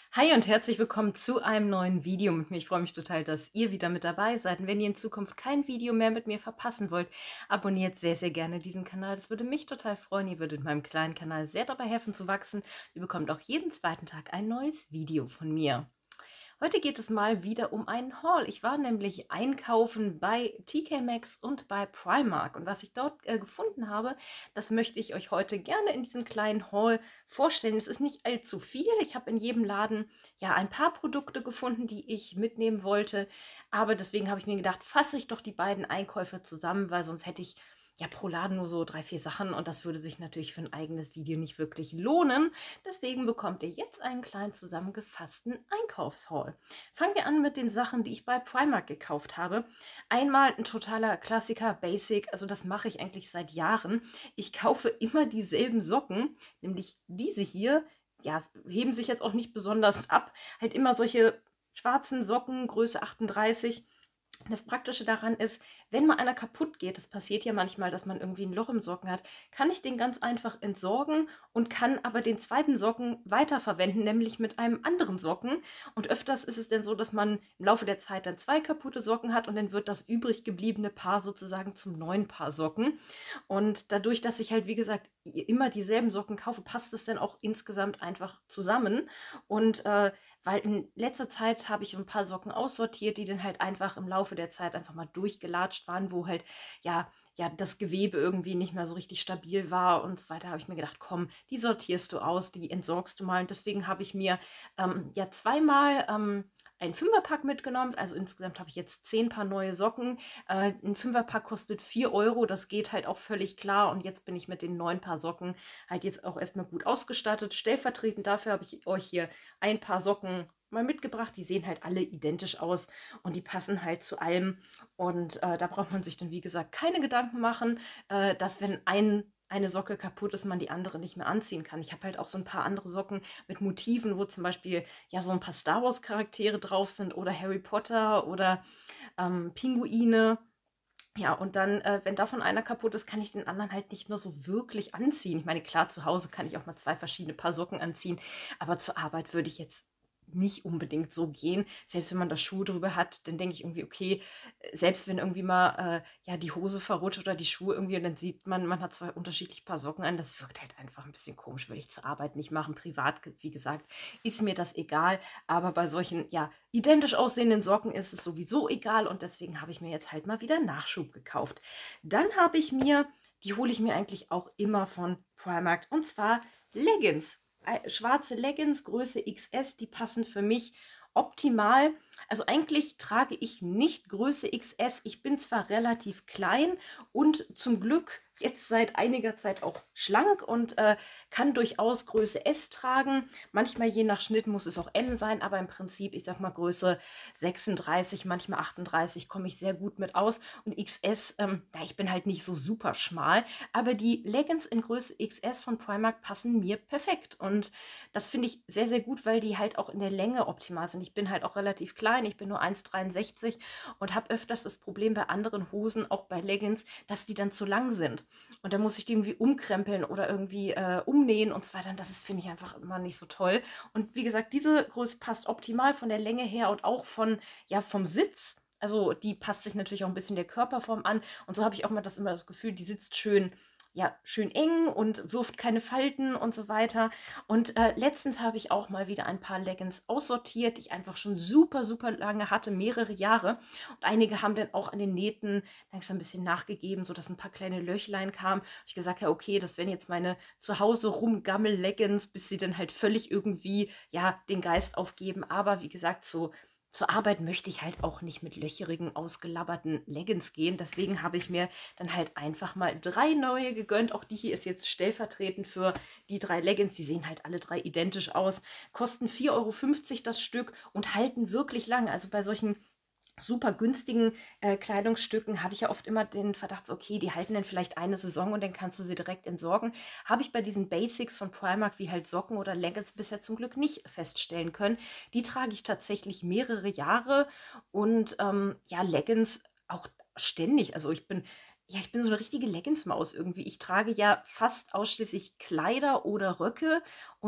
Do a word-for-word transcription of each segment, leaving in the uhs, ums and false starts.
Hi und herzlich willkommen zu einem neuen Video mit mir. Ich freue mich total, dass ihr wieder mit dabei seid. Und wenn ihr in Zukunft kein Video mehr mit mir verpassen wollt, abonniert sehr, sehr gerne diesen Kanal. Das würde mich total freuen. Ihr würdet meinem kleinen Kanal sehr dabei helfen zu wachsen. Ihr bekommt auch jeden zweiten Tag ein neues Video von mir. Heute geht es mal wieder um einen Haul. Ich war nämlich einkaufen bei T K Maxx und bei Primark. Und was ich dort äh, gefunden habe, das möchte ich euch heute gerne in diesem kleinen Haul vorstellen. Es ist nicht allzu viel. Ich habe in jedem Laden ja ein paar Produkte gefunden, die ich mitnehmen wollte. Aber deswegen habe ich mir gedacht, fasse ich doch die beiden Einkäufe zusammen, weil sonst hätte ich ja pro Laden nur so drei, vier Sachen und das würde sich natürlich für ein eigenes Video nicht wirklich lohnen. Deswegen bekommt ihr jetzt einen kleinen zusammengefassten Einkaufshaul. Fangen wir an mit den Sachen, die ich bei Primark gekauft habe. Einmal ein totaler Klassiker, Basic, also das mache ich eigentlich seit Jahren. Ich kaufe immer dieselben Socken, nämlich diese hier. Ja, heben sich jetzt auch nicht besonders ab. Halt immer solche schwarzen Socken, Größe achtunddreißig. Das Praktische daran ist, wenn mal einer kaputt geht, das passiert ja manchmal, dass man irgendwie ein Loch im Socken hat, kann ich den ganz einfach entsorgen und kann aber den zweiten Socken weiterverwenden, nämlich mit einem anderen Socken. Und öfters ist es dann so, dass man im Laufe der Zeit dann zwei kaputte Socken hat und dann wird das übrig gebliebene Paar sozusagen zum neuen Paar Socken. Und dadurch, dass ich halt, wie gesagt, immer dieselben Socken kaufe, passt es dann auch insgesamt einfach zusammen. Und äh, weil in letzter Zeit habe ich ein paar Socken aussortiert, die dann halt einfach im Laufe der Zeit einfach mal durchgelatscht waren, wo halt, ja, ja, das Gewebe irgendwie nicht mehr so richtig stabil war und so weiter, habe ich mir gedacht, komm, die sortierst du aus, die entsorgst du mal. Und deswegen habe ich mir ähm, ja zweimal ähm, ein Fünferpack mitgenommen. Also insgesamt habe ich jetzt zehn Paar neue Socken. Äh, ein Fünferpack kostet vier Euro, das geht halt auch völlig klar. Und jetzt bin ich mit den neun Paar Socken halt jetzt auch erstmal gut ausgestattet. Stellvertretend dafür habe ich euch hier ein paar Socken mal mitgebracht. Die sehen halt alle identisch aus und die passen halt zu allem. Und äh, da braucht man sich dann, wie gesagt, keine Gedanken machen, äh, dass wenn ein eine Socke kaputt ist, man die andere nicht mehr anziehen kann. Ich habe halt auch so ein paar andere Socken mit Motiven, wo zum Beispiel ja so ein paar Star Wars Charaktere drauf sind oder Harry Potter oder ähm, Pinguine. Ja, und dann, äh, wenn davon einer kaputt ist, kann ich den anderen halt nicht mehr so wirklich anziehen. Ich meine, klar, zu Hause kann ich auch mal zwei verschiedene Paar Socken anziehen, aber zur Arbeit würde ich jetzt nicht unbedingt so gehen. Selbst wenn man da Schuhe drüber hat, dann denke ich irgendwie, okay, äh, selbst wenn irgendwie mal äh, ja die Hose verrutscht oder die Schuhe irgendwie und dann sieht man, man hat zwei unterschiedliche Paar Socken an, das wirkt halt einfach ein bisschen komisch, würde ich zur Arbeit nicht machen. Privat, wie gesagt, ist mir das egal, aber bei solchen, ja, identisch aussehenden Socken ist es sowieso egal und deswegen habe ich mir jetzt halt mal wieder Nachschub gekauft. Dann habe ich mir, die hole ich mir eigentlich auch immer von Primark, und zwar Leggings. Äh, Schwarze Leggings, Größe X S, die passen für mich optimal. Also eigentlich trage ich nicht Größe X S. Ich bin zwar relativ klein und zum Glück jetzt seit einiger Zeit auch schlank und äh, kann durchaus Größe S tragen. Manchmal je nach Schnitt muss es auch M sein, aber im Prinzip, ich sag mal Größe sechsunddreißig, manchmal achtunddreißig komme ich sehr gut mit aus. Und X S, ähm, ja, ich bin halt nicht so super schmal, aber die Leggings in Größe X S von Primark passen mir perfekt. Und das finde ich sehr, sehr gut, weil die halt auch in der Länge optimal sind. Ich bin halt auch relativ klein, ich bin nur eins Komma dreiundsechzig und habe öfters das Problem bei anderen Hosen, auch bei Leggings, dass die dann zu lang sind. Und dann muss ich die irgendwie umkrempeln oder irgendwie äh, umnähen und so weiter. Und das ist, finde ich, einfach immer nicht so toll. Und wie gesagt, diese Größe passt optimal von der Länge her und auch von, ja, vom Sitz. Also die passt sich natürlich auch ein bisschen der Körperform an. Und so habe ich auch mal das immer das Gefühl, die sitzt schön, ja, schön eng und wirft keine Falten und so weiter. Und äh, letztens habe ich auch mal wieder ein paar Leggings aussortiert, die ich einfach schon super, super lange hatte, mehrere Jahre. Und einige haben dann auch an den Nähten langsam ein bisschen nachgegeben, sodass ein paar kleine Löchlein kamen. Ich gesagt, ja, okay, das wären jetzt meine zu Hause rumgammel-Leggings, bis sie dann halt völlig irgendwie, ja, den Geist aufgeben. Aber wie gesagt, so zur Arbeit möchte ich halt auch nicht mit löcherigen, ausgelabberten Leggings gehen. Deswegen habe ich mir dann halt einfach mal drei neue gegönnt. Auch die hier ist jetzt stellvertretend für die drei Leggings. Die sehen halt alle drei identisch aus. Kosten vier Euro fünfzig das Stück und halten wirklich lang. Also bei solchen super günstigen äh, Kleidungsstücken habe ich ja oft immer den Verdacht, so, okay, die halten dann vielleicht eine Saison und dann kannst du sie direkt entsorgen. Habe ich bei diesen Basics von Primark wie halt Socken oder Leggings bisher zum Glück nicht feststellen können. Die trage ich tatsächlich mehrere Jahre und ähm, ja, Leggings auch ständig. Also ich bin, ja, ich bin so eine richtige Leggings-Maus irgendwie. Ich trage ja fast ausschließlich Kleider oder Röcke und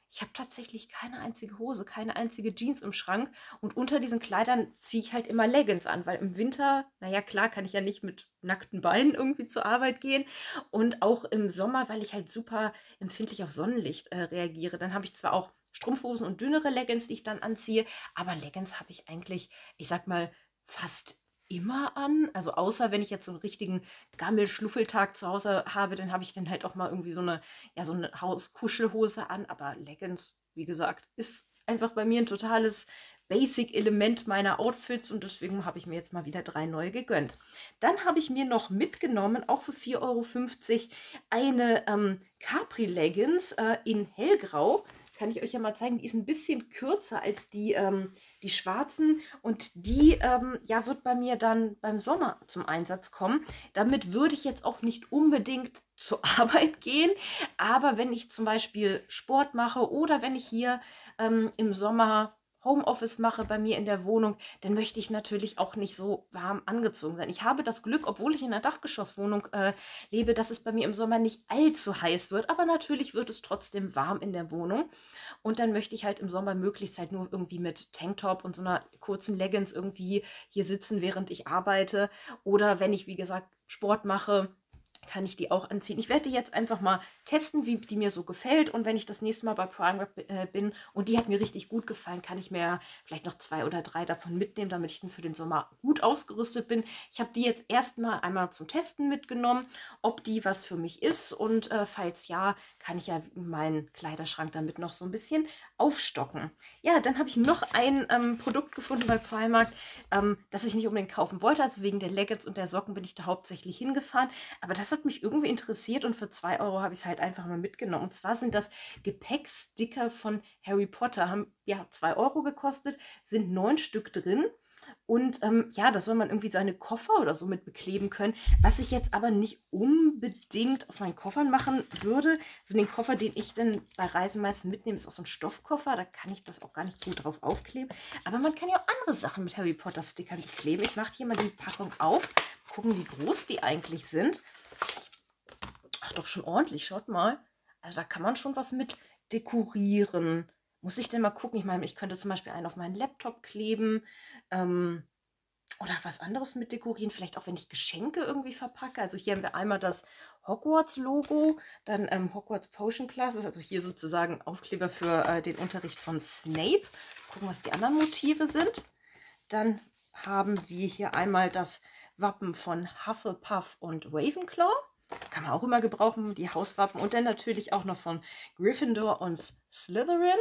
ich habe tatsächlich keine einzige Hose, keine einzige Jeans im Schrank und unter diesen Kleidern ziehe ich halt immer Leggings an, weil im Winter, naja klar, kann ich ja nicht mit nackten Beinen irgendwie zur Arbeit gehen und auch im Sommer, weil ich halt super empfindlich auf Sonnenlicht äh, reagiere. Dann habe ich zwar auch Strumpfhosen und dünnere Leggings, die ich dann anziehe, aber Leggings habe ich eigentlich, ich sag mal, fast immer an. Also außer wenn ich jetzt so einen richtigen Gammel-Schluffeltag zu Hause habe, dann habe ich dann halt auch mal irgendwie so eine, ja, so eine Hauskuschelhose an. Aber Leggings, wie gesagt, ist einfach bei mir ein totales Basic-Element meiner Outfits und deswegen habe ich mir jetzt mal wieder drei neue gegönnt. Dann habe ich mir noch mitgenommen, auch für vier Euro fünfzig, eine ähm, Capri-Leggings äh, in hellgrau. Kann ich euch ja mal zeigen, die ist ein bisschen kürzer als die, ähm, die schwarzen und die ähm, ja, wird bei mir dann beim Sommer zum Einsatz kommen. Damit würde ich jetzt auch nicht unbedingt zur Arbeit gehen, aber wenn ich zum Beispiel Sport mache oder wenn ich hier ähm, im Sommer Homeoffice mache bei mir in der Wohnung, dann möchte ich natürlich auch nicht so warm angezogen sein. Ich habe das Glück, obwohl ich in einer Dachgeschosswohnung äh, lebe, dass es bei mir im Sommer nicht allzu heiß wird, aber natürlich wird es trotzdem warm in der Wohnung. Und dann möchte ich halt im Sommer möglichst halt nur irgendwie mit Tanktop und so einer kurzen Leggings irgendwie hier sitzen, während ich arbeite. Oder wenn ich, wie gesagt, Sport mache, kann ich die auch anziehen. Ich werde die jetzt einfach mal testen, wie die mir so gefällt. Und wenn ich das nächste Mal bei Primark äh, bin und die hat mir richtig gut gefallen, kann ich mir vielleicht noch zwei oder drei davon mitnehmen, damit ich dann für den Sommer gut ausgerüstet bin. Ich habe die jetzt erstmal einmal zum Testen mitgenommen, ob die was für mich ist. Und äh, falls ja, kann ich ja meinen Kleiderschrank damit noch so ein bisschen aufstocken. Ja, dann habe ich noch ein ähm, Produkt gefunden bei Primark, ähm, das ich nicht unbedingt kaufen wollte. Also wegen der Leggings und der Socken bin ich da hauptsächlich hingefahren. Aber das hat mich irgendwie interessiert und für zwei Euro habe ich es halt einfach mal mitgenommen. Und zwar sind das Gepäcksticker von Harry Potter. Haben ja zwei Euro gekostet, sind neun Stück drin. Und ähm, ja, da soll man irgendwie seine Koffer oder so mit bekleben können. Was ich jetzt aber nicht unbedingt auf meinen Koffern machen würde. So den Koffer, den ich dann bei Reisen meistens mitnehme, ist auch so ein Stoffkoffer. Da kann ich das auch gar nicht gut drauf aufkleben. Aber man kann ja auch andere Sachen mit Harry Potter Stickern bekleben. Ich mache hier mal die Packung auf. Gucken, wie groß die eigentlich sind. Ach, doch schon ordentlich. Schaut mal. Also da kann man schon was mit dekorieren. Muss ich denn mal gucken? Ich meine, ich könnte zum Beispiel einen auf meinen Laptop kleben. Ähm, oder was anderes mit dekorieren. Vielleicht auch, wenn ich Geschenke irgendwie verpacke. Also hier haben wir einmal das Hogwarts-Logo. Dann ähm, Hogwarts Potion Classes. Also hier sozusagen Aufkleber für äh, den Unterricht von Snape. Gucken, was die anderen Motive sind. Dann haben wir hier einmal das Wappen von Hufflepuff und Ravenclaw. Kann man auch immer gebrauchen, die Hauswappen. Und dann natürlich auch noch von Gryffindor und Slytherin.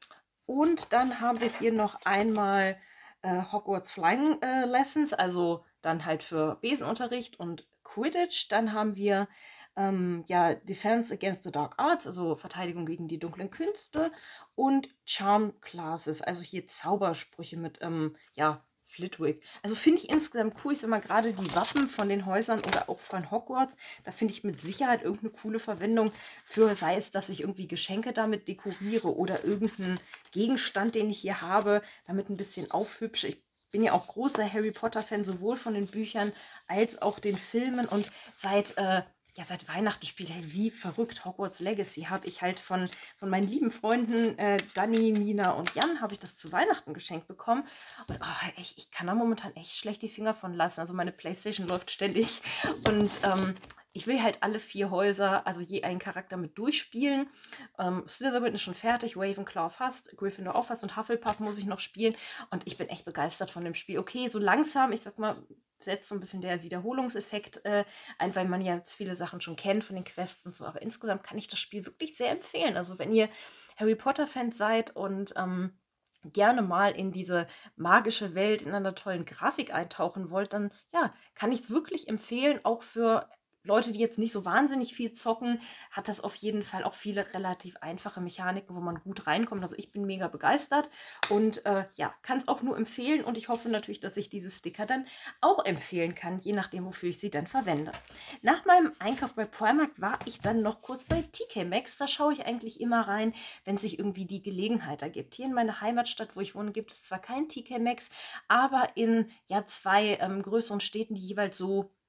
Und dann haben wir hier noch einmal äh, Hogwarts Flying äh, Lessons, also dann halt für Besenunterricht und Quidditch. Dann haben wir ähm, ja Defense Against the Dark Arts, also Verteidigung gegen die dunklen Künste. Und Charm Classes, also hier Zaubersprüche mit ähm, ja, Flitwick. Also finde ich insgesamt cool. Ich sag mal, gerade die Wappen von den Häusern oder auch von Hogwarts, da finde ich mit Sicherheit irgendeine coole Verwendung für, sei es, dass ich irgendwie Geschenke damit dekoriere oder irgendeinen Gegenstand, den ich hier habe, damit ein bisschen aufhübsche. Ich bin ja auch großer Harry Potter-Fan, sowohl von den Büchern als auch den Filmen. Und seit äh, ja, seit Weihnachten spielt halt wie verrückt Hogwarts Legacy. Habe ich halt von, von meinen lieben Freunden äh, Dani, Mina und Jan, habe ich das zu Weihnachten geschenkt bekommen. Und oh, ich, ich kann da momentan echt schlecht die Finger von lassen. Also meine Playstation läuft ständig. Und ähm, ich will halt alle vier Häuser, also je einen Charakter mit durchspielen. Ähm, Slytherin ist schon fertig, Ravenclaw fast, Gryffindor auch fast und Hufflepuff muss ich noch spielen. Und ich bin echt begeistert von dem Spiel. Okay, so langsam, ich sag mal, setzt so ein bisschen der Wiederholungseffekt äh, ein, weil man ja jetzt viele Sachen schon kennt von den Quests und so. Aber insgesamt kann ich das Spiel wirklich sehr empfehlen. Also wenn ihr Harry Potter-Fans seid und ähm, gerne mal in diese magische Welt in einer tollen Grafik eintauchen wollt, dann ja, kann ich es wirklich empfehlen, auch für Leute, die jetzt nicht so wahnsinnig viel zocken, hat das auf jeden Fall auch viele relativ einfache Mechaniken, wo man gut reinkommt. Also ich bin mega begeistert und äh, ja, kann es auch nur empfehlen und ich hoffe natürlich, dass ich diese Sticker dann auch empfehlen kann, je nachdem, wofür ich sie dann verwende. Nach meinem Einkauf bei Primark war ich dann noch kurz bei T K Maxx. Da schaue ich eigentlich immer rein, wenn sich irgendwie die Gelegenheit ergibt. Hier in meiner Heimatstadt, wo ich wohne, gibt es zwar kein T K Maxx, aber in ja zwei ähm, größeren Städten, die jeweils so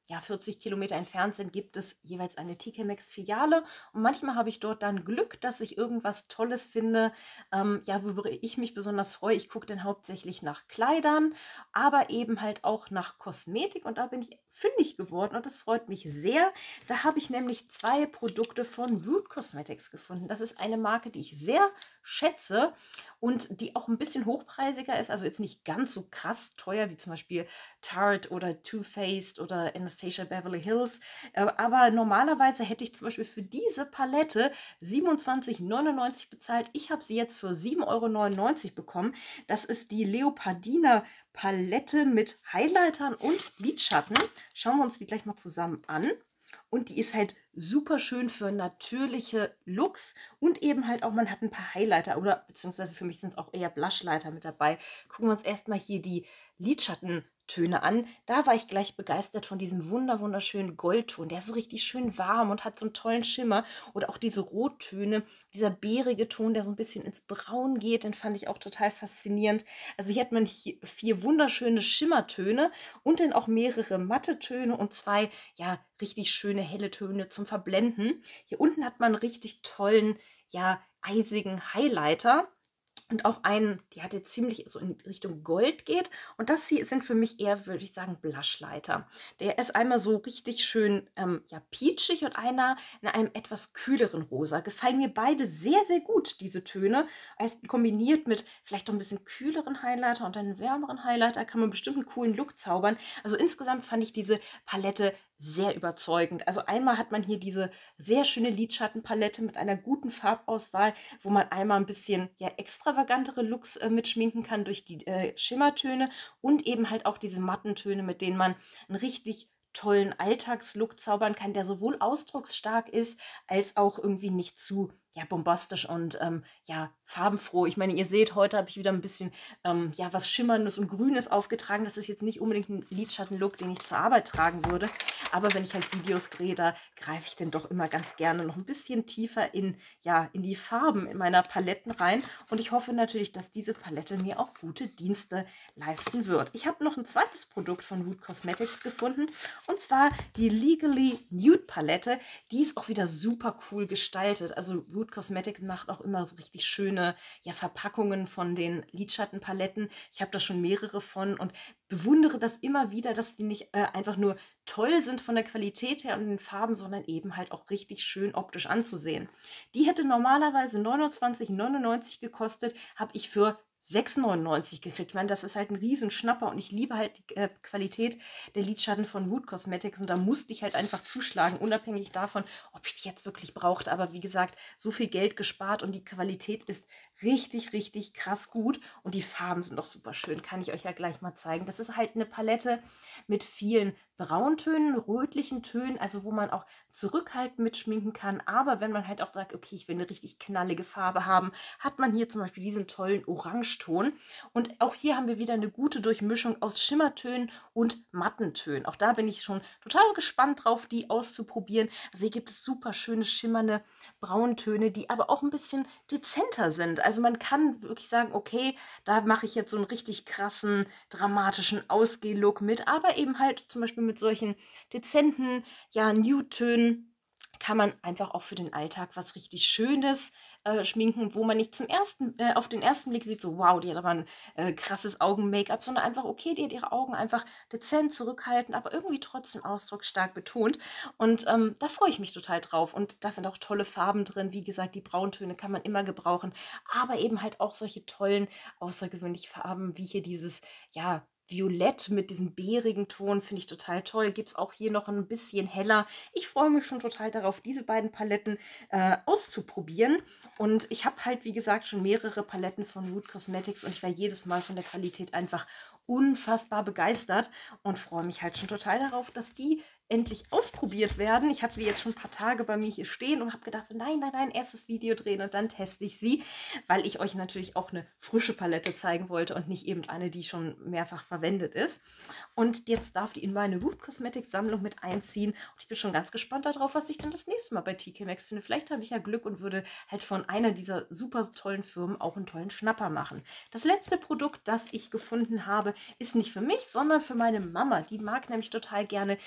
ja, vierzig Kilometer entfernt sind, gibt es jeweils eine T K Maxx-Filiale. Und manchmal habe ich dort dann Glück, dass ich irgendwas Tolles finde, ähm, ja, worüber ich mich besonders freue. Ich gucke dann hauptsächlich nach Kleidern, aber eben halt auch nach Kosmetik. Und da bin ich fündig geworden und das freut mich sehr. Da habe ich nämlich zwei Produkte von Root Cosmetics gefunden. Das ist eine Marke, die ich sehr schätze und die auch ein bisschen hochpreisiger ist, also jetzt nicht ganz so krass teuer wie zum Beispiel Tarte oder Too Faced oder Anastasia Beverly Hills. Äh, aber normalerweise hätte ich zum Beispiel für diese Palette siebenundzwanzig neunundneunzig bezahlt. Ich habe sie jetzt für sieben Euro neunundneunzig bekommen. Das ist die Leopardina Palette mit Highlightern und Lidschatten. Schauen wir uns die gleich mal zusammen an. Und die ist halt super schön für natürliche Looks und eben halt auch, man hat ein paar Highlighter oder beziehungsweise für mich sind es auch eher Blushlighter mit dabei. Gucken wir uns erstmal hier die Lidschattentöne an. Da war ich gleich begeistert von diesem wunder wunderschönen Goldton. Der ist so richtig schön warm und hat so einen tollen Schimmer. Oder auch diese Rottöne, dieser beerige Ton, der so ein bisschen ins Braun geht, den fand ich auch total faszinierend. Also hier hat man hier vier wunderschöne Schimmertöne und dann auch mehrere matte Töne und zwei, ja, richtig schöne helle Töne zum Verblenden. Hier unten hat man einen richtig tollen, ja, eisigen Highlighter. Und auch einen, der hat jetzt ziemlich so in Richtung Gold geht. Und das hier sind für mich eher, würde ich sagen, Blushlighter. Der ist einmal so richtig schön ähm, ja, peachig und einer in einem etwas kühleren Rosa. Gefallen mir beide sehr, sehr gut, diese Töne. Als kombiniert mit vielleicht noch ein bisschen kühleren Highlighter und einem wärmeren Highlighter kann man bestimmt einen coolen Look zaubern. Also insgesamt fand ich diese Palette sehr überzeugend. Also einmal hat man hier diese sehr schöne Lidschattenpalette mit einer guten Farbauswahl, wo man einmal ein bisschen ja, extravagantere Looks äh, mitschminken kann durch die äh, Schimmertöne und eben halt auch diese matten Töne, mit denen man einen richtig tollen Alltagslook zaubern kann, der sowohl ausdrucksstark ist, als auch irgendwie nicht zu ja, bombastisch und ähm, ja, farbenfroh. Ich meine, ihr seht, heute habe ich wieder ein bisschen ähm, ja, was Schimmerndes und Grünes aufgetragen. Das ist jetzt nicht unbedingt ein Lidschattenlook, den ich zur Arbeit tragen würde. Aber wenn ich halt Videos drehe, da greife ich dann doch immer ganz gerne noch ein bisschen tiefer in, ja, in die Farben in meiner Paletten rein. Und ich hoffe natürlich, dass diese Palette mir auch gute Dienste leisten wird. Ich habe noch ein zweites Produkt von Root Cosmetics gefunden. Und zwar die Legally Nude Palette. Die ist auch wieder super cool gestaltet. Also Root Cosmetics macht auch immer so richtig schöne ja, Verpackungen von den Lidschattenpaletten. Ich habe da schon mehrere von und bewundere das immer wieder, dass die nicht äh, einfach nur toll sind von der Qualität her und den Farben, sondern eben halt auch richtig schön optisch anzusehen. Die hätte normalerweise neunundzwanzig neunundneunzig gekostet, habe ich für sechs neunundneunzig gekriegt. Ich meine, das ist halt ein Riesenschnapper und ich liebe halt die äh, Qualität der Lidschatten von Root Cosmetics und da musste ich halt einfach zuschlagen, unabhängig davon, ob ich die jetzt wirklich brauchte. Aber wie gesagt, so viel Geld gespart und die Qualität ist richtig, richtig krass gut und die Farben sind doch super schön, kann ich euch ja gleich mal zeigen. Das ist halt eine Palette mit vielen Brauntönen, rötlichen Tönen, also wo man auch zurückhaltend mitschminken kann, aber wenn man halt auch sagt, okay, ich will eine richtig knallige Farbe haben, hat man hier zum Beispiel diesen tollen Orangeton und auch hier haben wir wieder eine gute Durchmischung aus Schimmertönen und Mattentönen. Auch da bin ich schon total gespannt drauf, die auszuprobieren. Also hier gibt es super schöne schimmernde Brauntöne, die aber auch ein bisschen dezenter sind. Also man kann wirklich sagen, okay, da mache ich jetzt so einen richtig krassen, dramatischen Ausgeh-Look mit, aber eben halt zum Beispiel mit solchen dezenten, ja, Nude-Tönen kann man einfach auch für den Alltag was richtig Schönes äh, schminken, wo man nicht zum ersten, äh, auf den ersten Blick sieht, so wow, die hat aber ein äh, krasses Augen-Make-up, sondern einfach, okay, die hat ihre Augen einfach dezent zurückhaltend, aber irgendwie trotzdem ausdrucksstark betont. Und ähm, da freue ich mich total drauf. Und da sind auch tolle Farben drin. Wie gesagt, die Brauntöne kann man immer gebrauchen, aber eben halt auch solche tollen, außergewöhnlichen Farben, wie hier dieses, ja, Violett mit diesem beerigen Ton finde ich total toll. Gibt es auch hier noch ein bisschen heller. Ich freue mich schon total darauf, diese beiden Paletten äh, auszuprobieren. Und ich habe halt, wie gesagt, schon mehrere Paletten von Root Cosmetics und ich war jedes Mal von der Qualität einfach unfassbar begeistert und freue mich halt schon total darauf, dass die endlich ausprobiert werden. Ich hatte die jetzt schon ein paar Tage bei mir hier stehen und habe gedacht, so, nein, nein, nein, erst das Video drehen und dann teste ich sie, weil ich euch natürlich auch eine frische Palette zeigen wollte und nicht eben eine, die schon mehrfach verwendet ist. Und jetzt darf die in meine Root Cosmetics Sammlung mit einziehen und ich bin schon ganz gespannt darauf, was ich dann das nächste Mal bei T K Maxx finde. Vielleicht habe ich ja Glück und würde halt von einer dieser super tollen Firmen auch einen tollen Schnapper machen. Das letzte Produkt, das ich gefunden habe, ist nicht für mich, sondern für meine Mama. Die mag nämlich total gerne diese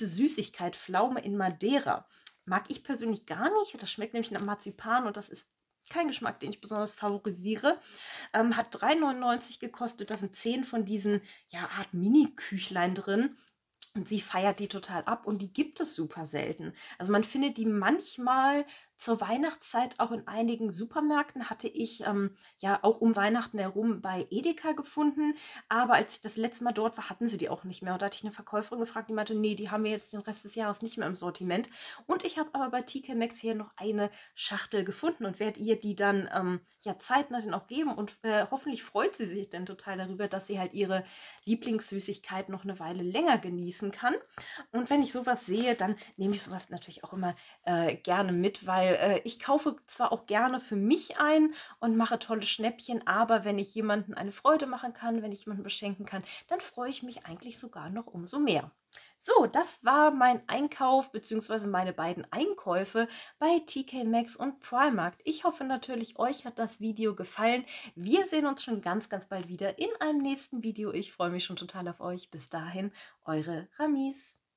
Süßigkeit Pflaume in Madeira. Mag ich persönlich gar nicht. Das schmeckt nämlich nach Marzipan und das ist kein Geschmack, den ich besonders favorisiere. Ähm, hat drei neunundneunzig gekostet. Da sind zehn von diesen, ja, Art Mini-Küchlein drin. Und sie feiert die total ab und die gibt es super selten. Also man findet die manchmal zur Weihnachtszeit auch in einigen Supermärkten. Hatte ich ähm, ja auch um Weihnachten herum bei Edeka gefunden. Aber als ich das letzte Mal dort war, hatten sie die auch nicht mehr. Und da hatte ich eine Verkäuferin gefragt, die meinte, nee, die haben wir jetzt den Rest des Jahres nicht mehr im Sortiment. Und ich habe aber bei T K Maxx hier noch eine Schachtel gefunden und werde ihr die dann ähm, ja zeitnah dann auch geben. Und äh, hoffentlich freut sie sich dann total darüber, dass sie halt ihre Lieblingssüßigkeit noch eine Weile länger genießen kann. Und wenn ich sowas sehe, dann nehme ich sowas natürlich auch immer äh, gerne mit, weil äh, ich kaufe zwar auch gerne für mich ein und mache tolle Schnäppchen, aber wenn ich jemanden eine Freude machen kann, wenn ich jemanden beschenken kann, dann freue ich mich eigentlich sogar noch umso mehr. So, das war mein Einkauf bzw. meine beiden Einkäufe bei T K Maxx und Primark. Ich hoffe natürlich, euch hat das Video gefallen. Wir sehen uns schon ganz, ganz bald wieder in einem nächsten Video. Ich freue mich schon total auf euch. Bis dahin, eure Ramis.